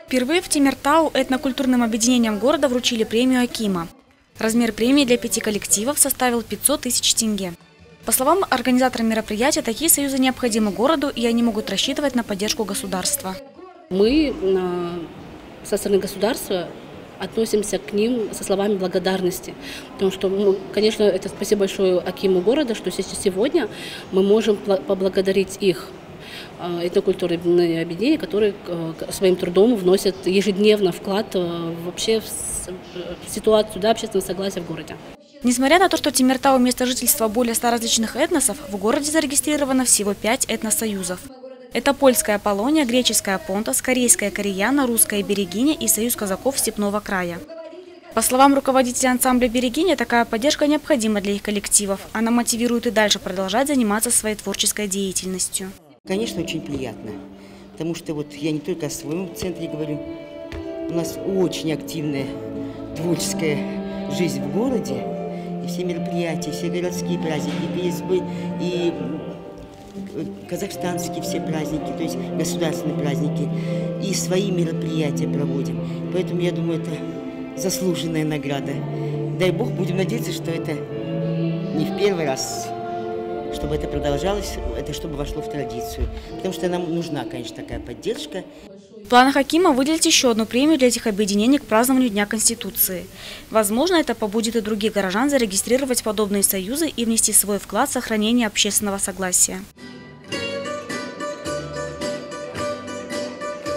Впервые в Темиртау этнокультурным объединениям города вручили премию Акима. Размер премии для 5 коллективов составил 500 тысяч тенге. По словам организатора мероприятия, такие союзы необходимы городу, и они могут рассчитывать на поддержку государства. Мы со стороны государства относимся к ним со словами благодарности. Потому что, конечно, это спасибо большое Акиму города, что сегодня мы можем поблагодарить их этнокультурные объединения, которые своим трудом вносят ежедневно вклад вообще в ситуацию общественного согласия в городе. Несмотря на то, что Темиртау – место жительства более 100 различных этносов, в городе зарегистрировано всего 5 этносоюзов. Это польская Полония, греческая Понтос, корейская Кореяна, русская Берегиня и союз казаков Степного края. По словам руководителя ансамбля «Берегиня», такая поддержка необходима для их коллективов. Она мотивирует и дальше продолжать заниматься своей творческой деятельностью. Конечно, очень приятно, потому что вот я не только о своем центре говорю. У нас очень активная творческая жизнь в городе. И все мероприятия, все городские праздники, и казахстанские все праздники, то есть государственные праздники, и свои мероприятия проводим. Поэтому, я думаю, это заслуженная награда. Дай Бог, будем надеяться, что это не в первый раз, чтобы это продолжалось, это чтобы вошло в традицию. Потому что нам нужна, конечно, такая поддержка. В планах Акима выделить еще одну премию для этих объединений к празднованию Дня Конституции. Возможно, это побудит и других горожан зарегистрировать подобные союзы и внести свой вклад в сохранение общественного согласия.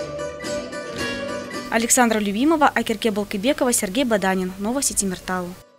Александра Любимова, Акерке Балкыбекова, Сергей Баданин. Новости Темиртау.